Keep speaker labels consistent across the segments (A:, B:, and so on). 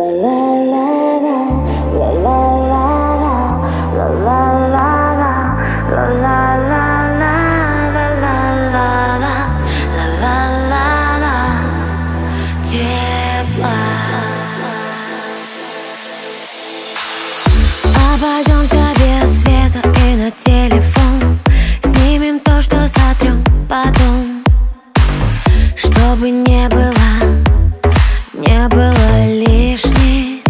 A: Обойдемся без света и на телефон. Снимем то, что сотрем потом. Чтобы не было лишних.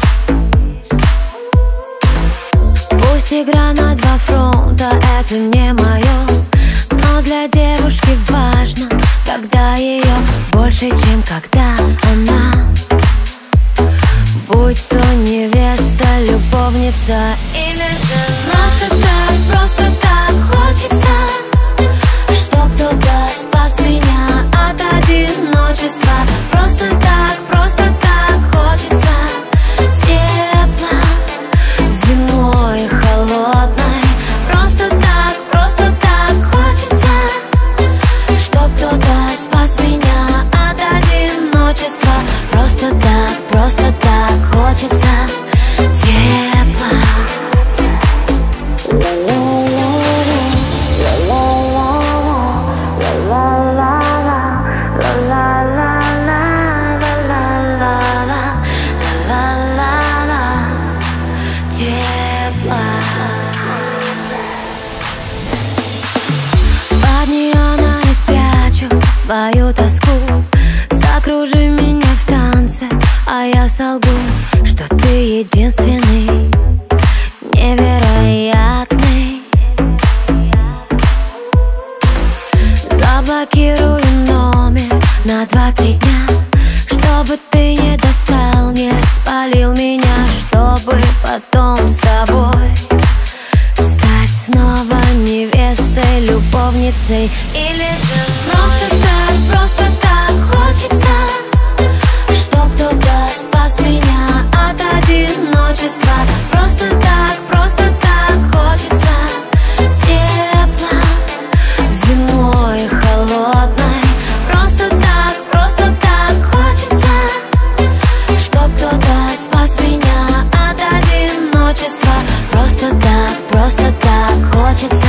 A: Пусть игра на два фронта, это не мое. Но для девушки важно, когда ее больше, чем когда она. Будь то невеста, любовница или жена. Просто так хочется, чтоб кто-то спас меня от одиночества. Просто так хочется тепла зимой холодной. Просто так хочется, чтоб кто-то спас меня от одиночества. Просто так хочется тепла. Под неона не спрячу свою тоску. Закружи меня в танце, а я солгу, что ты единственный, невероятный. Заблокирую номер на 2-3 дня, чтобы ты не достал, не спалил меня, чтобы потом с тобой стать снова невестой, любовницей или женой. Просто так хочется, чтоб кто-то спас меня от одиночества. Просто так хочется тепла зимой холодной. Просто так хочется, чтоб кто-то спас меня от одиночества. Просто так хочется